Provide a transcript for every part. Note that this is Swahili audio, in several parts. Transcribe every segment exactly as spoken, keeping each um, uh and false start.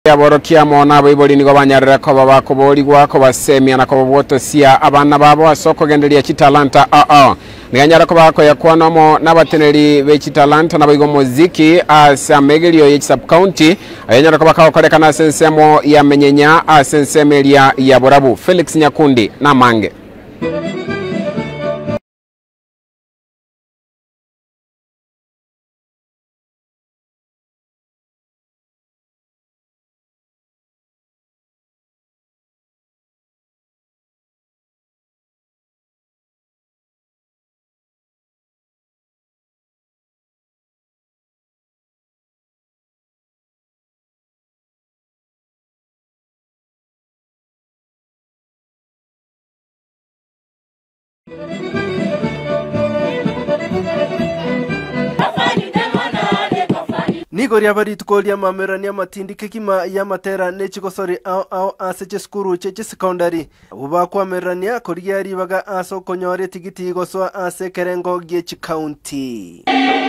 Aborokia mona boiboli nigo banyarira ko babakobori gwako basemia na ko botosia abana babo asoko gendelia chitalanta a a niganyara ko bako yakwanomo nabateneri be chitalanta nabigo muziki asa megelio ye sub county ayanyara ko baka korekana sensemo ya menyenya asensemelia ya borabu Felix Nyakundi na Mange. Nigori abari tukolia mamerani ya matindi kekima ya matera nechikosori au au aseche skuru cheche secondary uba kwa merani ya koriari baga aso konyore tigiti igoswa ase kerengo gechi county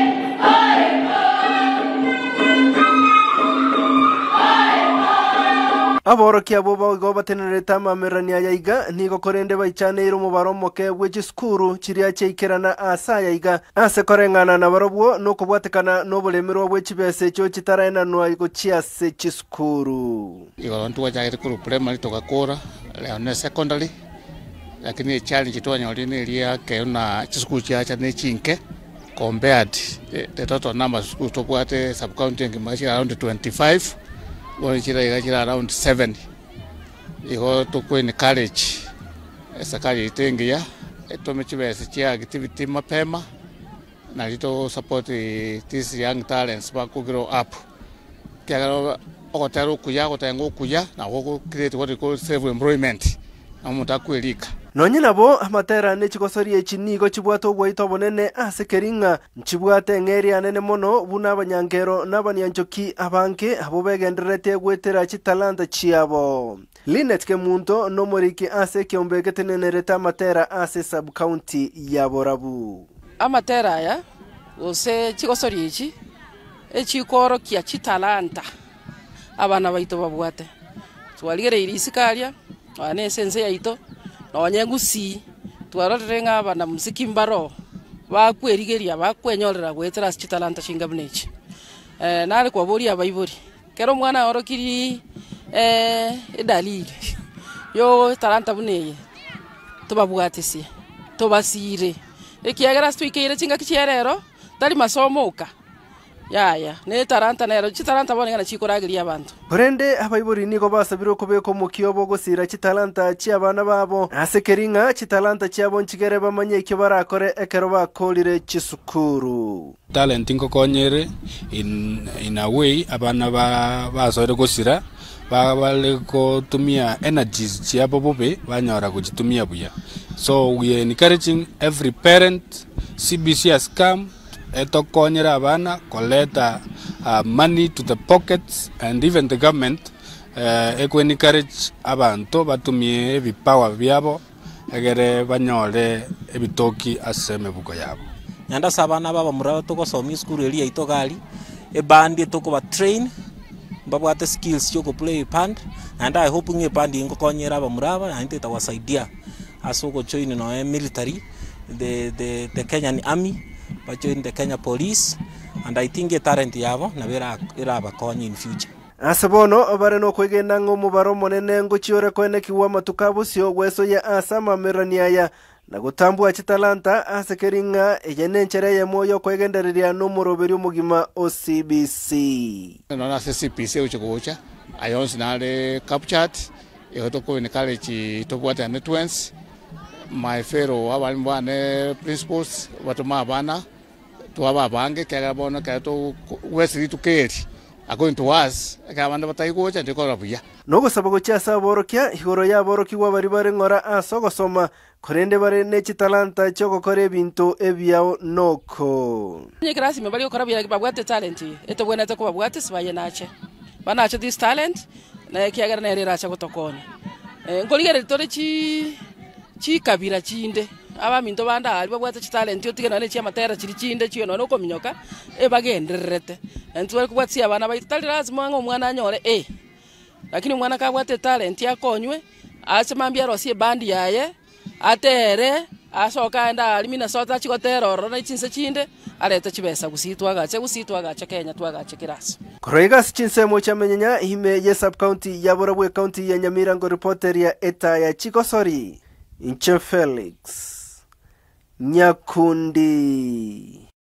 aborokia abo bago batenereta mamerani ya iga nigo korende baichane iro mubaro moke wechi skuru chiria cheikerana asa ya iga ase korengana na barobwo no kubwatekana no bulemiro wechi bese cyo chitarena no igo chiase chiskuru igo ntu wajaire kuru primary to gakora leo ne secondary lakini challenge to anyori ne ria ke na chiskuru chiacha ne chinke compared the, the total number of schools to bwate sub county ngimachi around twenty-five Wali chira igachira around seven. Igo tuko in college. Sakari itengia. Eto mechibese chia activity mapema. Na lito support these young talents back to grow up. Kiagaro okotaro kuya okotengo kuya na woko create what we call self employment. Amuta kwelika. Nonye nabo amatera nechikosori echini go chibwato bwaito bonene asekeringa nchibwate ngeri anene mono buna abanyangero n'abanyanjoki abanke abo begenderete gwetera chitalanta chiabo Linet Kemunto no moriki ase kiombege tenenereta amatera ase sub county ya Borabu amatera ya ose chikosori echi echikoro kia chitalanta abana baito babwate twaligere irisikalia ane sense yaito Onyengusi twarorere abana muziki mbaro bakwerigeria bakwenyorera gwetera chitalanta chingabnechi eh nari kwa bori abaibori kero mwana orokiri eh edalili yo talanta buneye tubabwatisi tubasire ekiagera twikeire chinga kicherero tari masomoka ya ya ne taranta nero chitalanta bone ngana chikoragiria abantu Brende abaibori nigo basabiro kubeko mukiobo gosira chitalanta chi abana babo asekeringa chitalanta chiabo nchigere bamanye kyo barakore ekero bakolire chisukuru talent ingo konyere in in a way abana ba basore gosira babale ko tumia energies chiabo bobe banyora kuchitumia buya so we are encouraging every parent C B C has come eto konyera abana koleta uh, money to the pockets and even the government uh, eko encourage abantu batumie ebipawa byabo egere banyore ebitoki aseme buko yabo nyanda sabana baba muraba toko somi school eri itogali e bandi toko ba train babwate skills yo ko play band and I hope nge bandi ingo konyera aba muraba ante tawasaidia asoko join no military the the the Kenyan army but join the Kenya Police and I think a talent yabo na bera iraba konyi in future Asabono abare no kwegenda ngo mubaro monene ngo chiore kwene kiwa matukabu sio gweso ya asama merania ya na gutambua chitalanta asekeringa ejenenchere ya moyo kwegendereria no muroberi mugima O C B C no na C P C uchikocha ayons na le captured yoto ko in college to bwata networks my fellow abane principals watuma bana to aba bange kaya bona kaya to wesri to care according to us akabanda batayikocha ndikora buya nogo sabago cha saborokia igoro ya boroki wa bari bare ngora asogo soma korende bare ne chitalanta choko kore bintu ebyao noko nye grasi me bari okora bya babwate talent eto bwena to babwate sibaye nache banache this talent na kiagara na rera cha gutokoni eh ngoligere tore chi chi kabira chinde aba minto banda ali babwate chitalent yo tigena ne chi amatera chiri chinde chiyo no ko minyoka e bagenderete entwere kubwatsi abana baitali lazima ngo mwana anyore eh lakini mwana kabwate talent yakonywe ase mambia rosie bandi yaye atere asoka enda alimina sota chikoteroro na chinse chinde areta chibesa gusitwa gache gusitwa gache Kenya twagache kirasi Koregas chinse mocha menyanya hime ye sub county ya Borabwe county ya Nyamirango reporter ya eta ya Chikosori Inche Felix Nyakundi.